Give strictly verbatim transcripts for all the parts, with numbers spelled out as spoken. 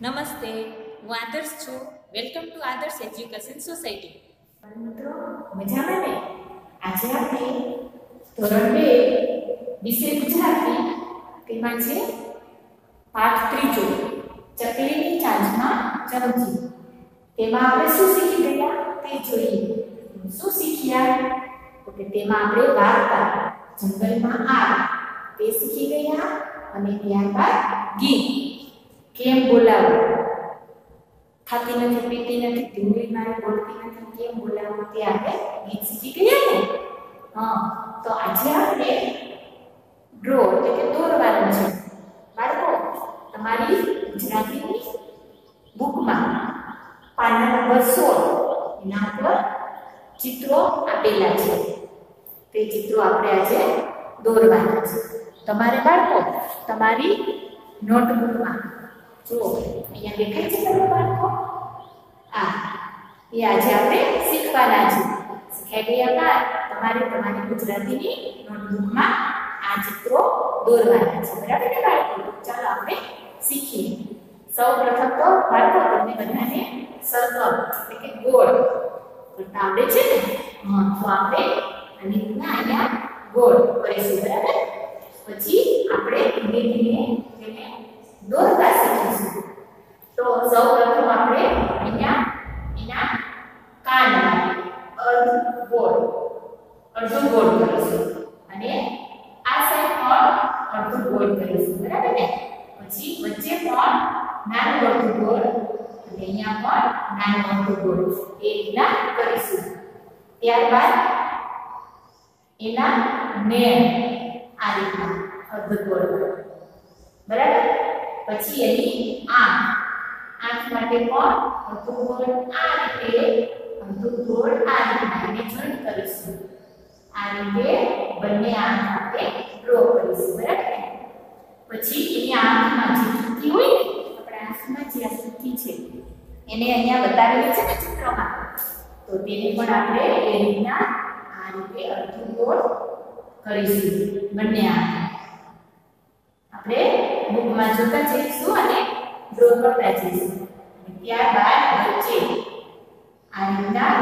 નમસ્તે, હું આદર્શ છું. Welcome to Adarsh education society. મિત્રો મજામાં ને? આજે આપણે ધોરણ બે વિષય ગુજરાતી તેમાં છે પાઠ ત્રીજો ચકલીની ચાંચમાં ચમચી. તેમાં આપણે શું શીખી ગયા તે જોઈએ. શું શીખ્યા? તો કે તેમાં આપણે વાર્તા જંગલમાં આગ તે શીખી ગયા અને ત્યારબાદ ગીત કેમ બોલાવવું, ખાતી નથી પીતી નથી ઢીંગલી મારી બોલતી નથી કેમ બોલાવવું તે આપણે ગીત શીખી ગયા ને. હા, તો આજે આપણે ડ્રો એટલે કે દોરવાનું છે. બાળકો તમારી ગુજરાતીની બુકમાં પાના નંબર સોળ એના પર ચિત્રો આપેલા છે. તે ચિત્રો આપણે આજે દોરવાના છે. તમારે બાળકો તમારી નોટબુકમાં જો અહીંયા દેખાય છે તમે બાળકો, આ એ આજે આપણે શીખવાના છે. શીખ્યા ગયા બાદ તમારે તમારી ગુજરાતીની નોટબુકમાં આ ચિત્રો દોરવાના છે. બરાબર ને બાળકો? ચાલો આપણે શીખીએ. સૌ પ્રથમ તો બાળકો તમને બધાને સર્કલ એટલે કે ગોળ કરતા આવડે છે ને? હા, તો આપણે આની રીતના અહીંયા ગોળ કરીશું. બરાબર? પછી આપણે ધીમે ધીમે તેને દોરતા શીખીશું. તો સૌ પ્રથમ આપણે અહીંયા એના કાન અર્ધ ગોળ અડધો ગોળ કરીશું અને આ સાઈડ પણ અડધો ગોળ કરીશું. બરાબર ને? પછી વચ્ચે પણ નાનું અડધું ગોળ અને અહીંયા પણ નાનું અડધું ગોળ એ રીતના કરીશું. ત્યારબાદ એના નેણ આ રીતના અડધો ગોળ. બરાબર? પછી એની આંખ આંખ માટે પણ અડધો ગોળ આ રીતે અડધો ગોળ આ રીતના એને જોઈન્ટ કરીશું. આ રીતે બંને આંખ આપણે ડ્રો કરીશું. બરાબર? પછી એની આંખમાં જે ચૂકી હોય ને, આપણા આંખમાં જે આ ચૂકી છે એને અહીંયા બતાવેલી છે ને ચિત્રમાં, તો તેને પણ આપણે એ રીતના આ રીતે અડધો ગોળ કરીશું. બંને આંખ આપણે બુકમાં જોતા જઈશું અને ડ્રો કરતા જઈશું. ત્યારબાદ વચ્ચે આ રીતના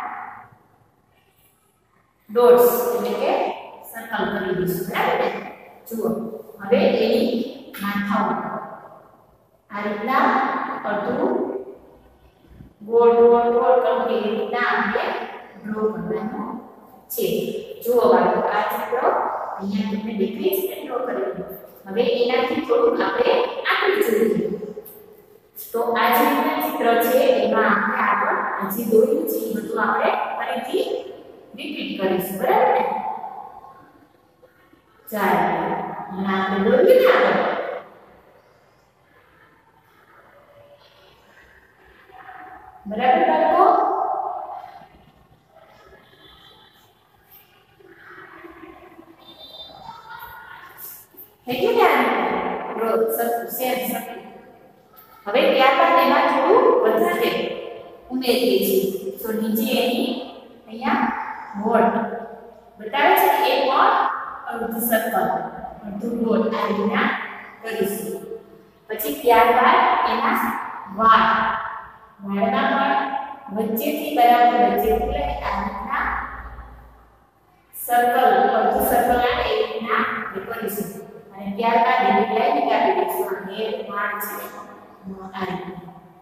ડોટ્સ એટલે કે સર્કલ કરી દઈશું. બરાબર ને? જુઓ, હવે એની માથાઓ આ રીતના અડધું ગોળ ગોળ ગોળ કરી એ રીતના આપણે ડ્રો કરવાનું છે. જુઓ બાળકો, આ ચિત્ર અહીંયા તમને દેખાય છે ડ્રો કરેલું. હવે એનાથી થોડુંક આપણે આગળ જોઈએ. તો આ જે ચિત્ર છે એમાં આપણે આગળ આજે દોર્યું છે એ બધું આપણે ફરીથી રિપીટ કરીશું. બરાબર ને? ચાલો અને આપણે દોરીએ ને આગળ. બરાબર બાળકો? થઈ ગયું ને? રોજ સરખું સેમ સરખું. હવે ત્યારબાદ એમાં થોડું વધારે ઉમેરીએ છીએ. તો નીચે એની અહીંયા વોટ બતાવે છે એ પણ અડધું સર્કલ અડધું ગોળ આ રીતના કરીશું. પછી ત્યારબાદ એના વાળ વાળમાં પણ વચ્ચેથી બરાબર વચ્ચેથી લઈ આ રીતના સર્કલ અડધું સર્કલ આવે એ રીતના કરીશું. અને ત્યારબાદ એની લાઈન કાઢી દઈશું. અને એ વાળ છે આ રીતના.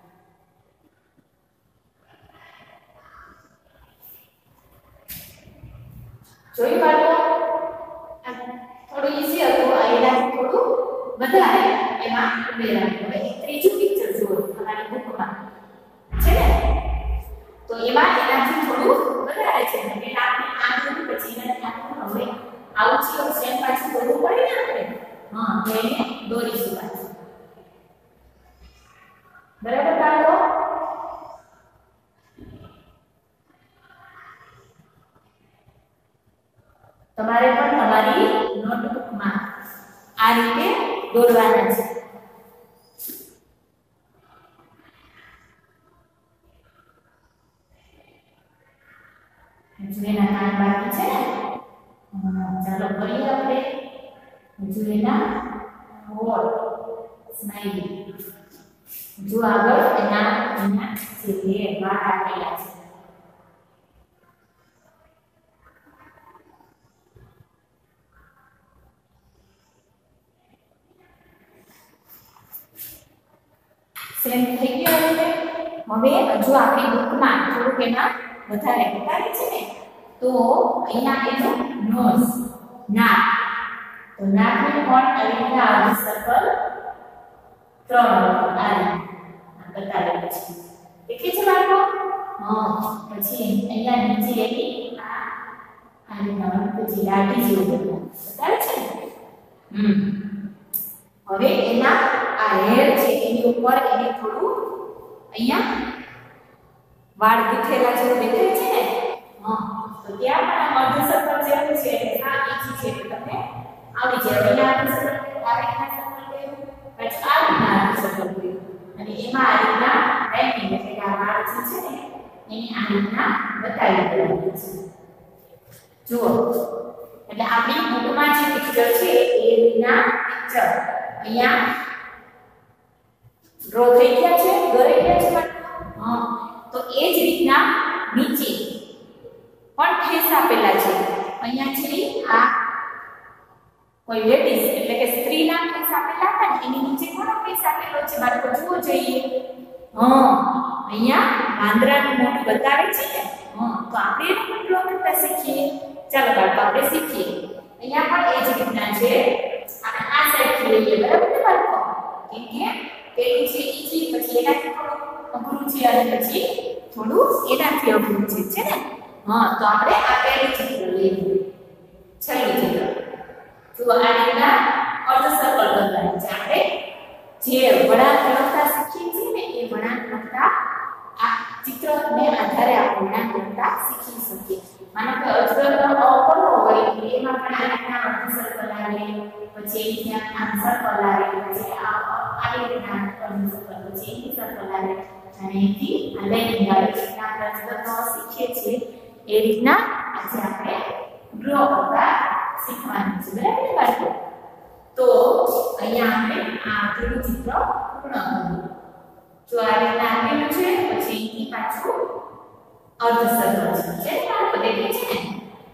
જોઈ બાળકો, થોડું ઈઝી હતું. એનાથી થોડું વધારે એમાં ઉમેરવાનું. હવે ત્રીજું પિક્ચર જુઓ તમારી બુકમાં છે ને, તો એમાં એનાથી થોડું વધારે છે. પેલા આપણે આ જોયું, પછી એનાથી આપણે હવે આવું છે સેમ પાછું દોરવું પડે ને આપણે. હા, તો એને દોરીશું પાછું. બરાબર બાળકો? તમારે પણ તમારી નોટબુકમાં આ રીતે દોરવાના છે. હજુ એના કાન બાકી છે ને? ચાલો કરીએ આપણે. હજુ એના હોઠ સ્માઈલી જો આગળ એના એના જે બે વાળ આપેલા છે સેમ થઈ ગયો હવે હવે જો આપણી બુકમાં થોડુંક એમાં વધારે બતાવે છે ને તો અહીંયા એનું નોઝ નાક તો નાકને પણ આવી રીતે આવું સર્કલ ત્રણ વખત આ બતાવેલું છે દેખે છે બાળકો હા પછી અહીંયા નીચે આ આ રીતના પછી લાઠી જેવું બતાવે છે ને હમ હવે એના આ હેર છે એની ઉપર એને થોડું અહીંયા વાળ ગૂંથેલા જેવું દેખાય છે ને હા તો ત્યાં પણ અર્ધ સર્કલ જેવું છે આ ઈજી છે તો તમને આવી જાય અહીંયા અર્ધ સર્કલ આ રીતના સર્કલ કર્યું પછી આ રીતના અર્ધ સર્કલ કર્યું અને એમાં આ રીતના રેપિંગ એટલે આ વાળ જે છે ને એની આ રીતના બતાવી દેવાનું છે જુઓ એટલે આપણી બુકમાં જે પિક્ચર છે એ રીતના પિક્ચર અહીંયા ડ્રો થઈ ગયા છે દોરાઈ ગયા છે હા તો એ જ રીતના નીચે પણ ફેસ આપેલા છે અહીંયા છે આ કોઈ લેડીઝ એટલે કે સ્ત્રીના ફેસ આપેલા હતા ને એની નીચે કોનો ફેસ આપેલો છે બાળકો જુઓ જોઈએ હા અહીંયા વાંદરાનું મોઢું બતાવે છે ને હા તો આપણે એનું પણ ડ્રો કરતા શીખીએ ચાલો બાળકો આપણે શીખીએ અહીંયા પણ એ જ રીતના છે આપણે આ સાઈડથી લઈએ બરાબર ને બાળકો કેમ કે પેલું છે ઈજી પછી એનાથી થોડું અઘરું છે અને પછી થોડું એનાથી અઘરું છે છે ને હા તો આપણે આ પહેલું ચિત્ર લઈએ છેલ્લું ચિત્ર જો આ રીતના અર્ધ સર્કલ કરવાનું છે આપણે જે વળાંક લખતા શીખીએ છીએ ને એ વળાંક લખતા આ ચિત્રને આધારે આપણે વળાંક લખતા શીખી શકીએ માનો કે અજગરનો અ કરવો હોય તો એમાં પણ આ રીતના અર્ધ સર્કલ આવે પછી અહીંયા આમ સર્કલ આવે પછી આ આવી રીતના અર્ધ સર્કલ પછી એની સર્કલ આવે અને એથી આ લાઈન આવે એટલે આપણે અજગરનો શીખીએ છીએ એ રીતના આજે આપણે ડ્રો કરતા શીખવાનું છે બરાબર ને બાળકો તો અહીંયા આપણે આ આટલું ચિત્ર પૂર્ણ કર્યું જો આ રીતના આપેલું છે પછી એની પાછું અર્ધ સર્કલ છે જે બાળકો દેખે છે ને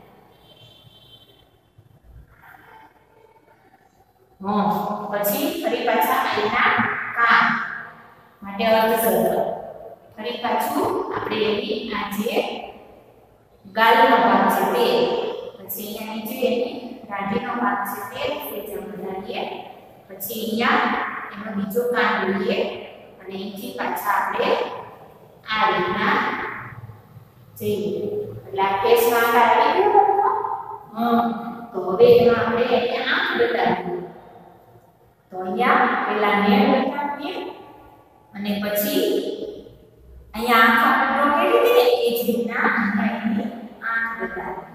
હા પછી ફરી પાછા અહીંના કાન માટે અર્ધ સર્કલ ફરી પાછું આપણે એની આ જે ગાલનો ભાગ છે તે પછી અહીંયા નીચે એની દાઢીનો ભાગ છે તે રીતે બનાવીએ પછી અહીંયા એનો બીજો કાન લઈએ અને અહીંથી પાછા આપણે આ રીતના જઈએ એટલે આ કેસમાં આવી ગયો હા તો હવે એમાં આપણે અહીંયા આંખ બતાવીએ તો અહીંયા પેલા નેણ બતાવીએ અને પછી અહીંયા આંખ આપણે ડ્રો કરી દીધી ને એ જ રીતના અહીંયા એની આંખ બતાવીએ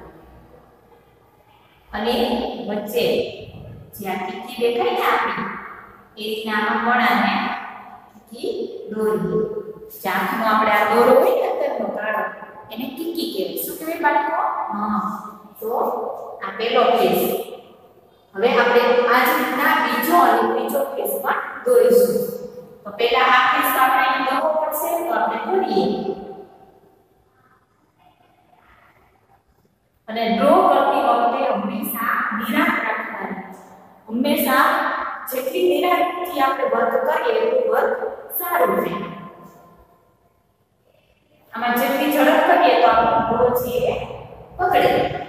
અને વચ્ચે જે આ ટીકી દેખાય ને આપણી એ રીતના આમાં વણાને ટીકી દોરીએ જે આંખનો આપણે આ દોરો હોય ને અંદરનો કાળો એને ટીકી કહેવાય શું કહેવાય બાળકો હા તો આ પેલો ફેસ હવે આપણે આ જ રીતના બીજો અને ત્રીજો ફેસ પણ દોરીશું તો પહેલા આ ફેસ આપણે અહીં દોરવો પડશે તો આપણે દોરીએ અને ડ્રો કરતી વખતે હંમેશા નિરાંત રાખવાની હંમેશા જેટલી નિરાંતથી આપણે વર્ક કરીએ એટલું વર્ક સારું રહે આમાં જેટલી ઝડપ કરીએ તો આપણો ડ્રો છે પકડે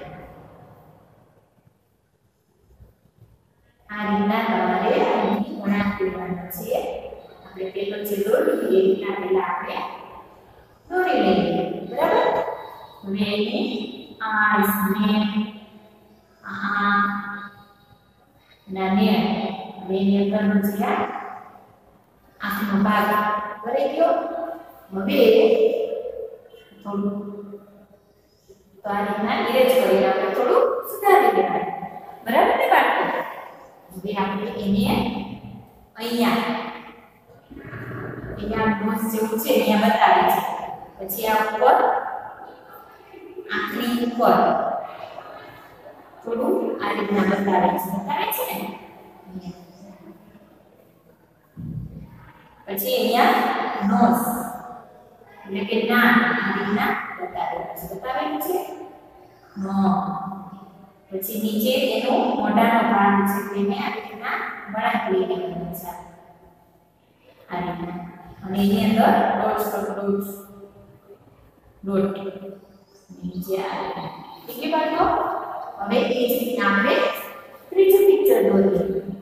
આ રીતના તમારે અહીંથી વળાંક દેવાનો છે આપણે પેલો જે દોરી એ રીતના પહેલા આપણે દોરી લઈએ બરાબર હવે એને eyes, name, ah, nane, nane કરવું છે આંખનો ભાગ ભરાઈ ગયો હવે થોડું તો આ રીતના ઇરેજ કરીને આપણે થોડું સુધારી દેવાનું બરાબર ને બાળકો હવે આપણે એને અહીંયા અહીંયા નોઝ જેવું છે અહીંયા બતાવે છે પછી આ ઉપર આંખની ઉપર થોડું આ રીતના બતાવે છે બતાવે છે ને પછી અહીંયા નોઝ એટલે કે ના આ રીતના બતાવેલું છે બતાવેલું છે નો પછી નીચે એનો મોઢાનો ભાગ છે તેને આ રીતના વળાંક લઈને બનવું છે આ રીતના અને એની અંદર ડોટ્સ ડોટ્સ ડોટ નીચે આ રીતના કેટલી બાજુ હવે એ જ રીતના આપણે ત્રીજું પિક્ચર દોરીએ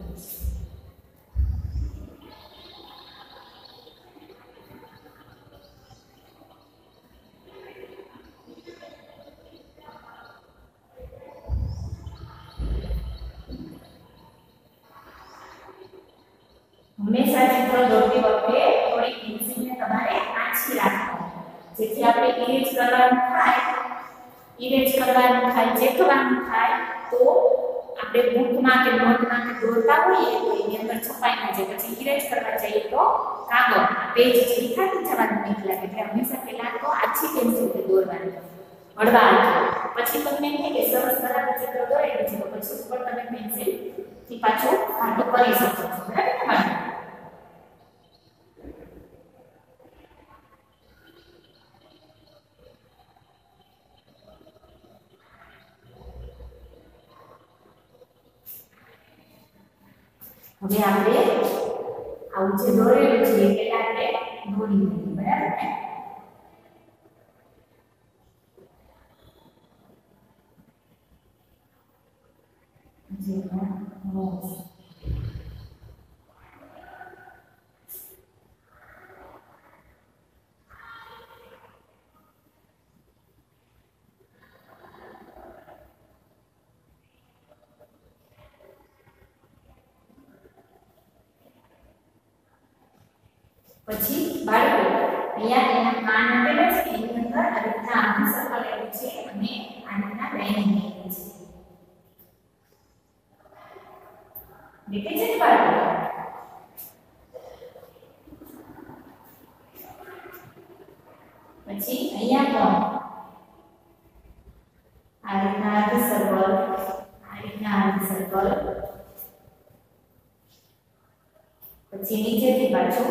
હંમેશા ચિત્ર દોરતી વખતે થોડી પેન્સિલને તમારે આછી રાખવાની જેથી આપણે ઇરેજ કરવાનું થાય ઇરેજ કરવાનું થાય ચેકવાનું થાય તો આપણે બુકમાં કે નોટમાં કે દોરતા હોઈએ તો એની અંદર છપાઈ ના જાય પછી ઇરેજ કરવા જઈએ તો કાગળ પેજ જે થાકી જવાનું નહીં લાગે એટલે હંમેશા પહેલા તો આછી પેન્સિલથી દોરવાની હળવા હાથે પછી તમને એમ થાય કે સરસ બરાબર ચિત્ર દોરેલું છે તો પછી ઉપર તમે પેન્સિલથી પાછું ઘાટું કરી શકો છો બરાબર ને હવે આપણે આવું જે દોરેલું છે એ પહેલા આપણે દોરી લઈએ બરાબર ને જેનો નોઝ પછી બાળકો અહીંયા એના કાન આપેલા છે એની અંદર આ રીતના આખું સર્કલ આપ્યું છે અને આ રીતના લાઈનિંગ આપી છે દેખાય છે ને બાળકો પછી અહીંયા કોણ આ રીતના આખું સર્કલ આ રીતના આખું સર્કલ પછી નીચેથી પાછું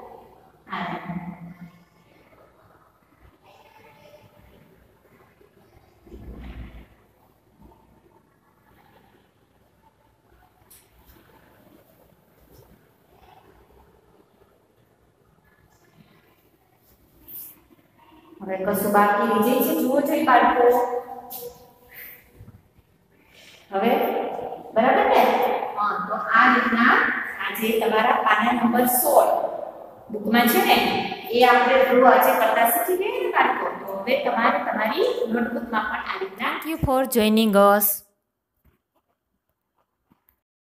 હવે કશું બાકી રહી જાય છે જુઓ છો બાળકો હવે બરાબર ને હા તો આ રીતના આજે તમારા પાના નંબર સોળ બુકમાં છે ને એ આપણે થોડું આજે કરતા શીખી ગયા ને બાળકો તો હવે તમારે તમારી નોટબુકમાં પણ આ રીતના thank you for joining us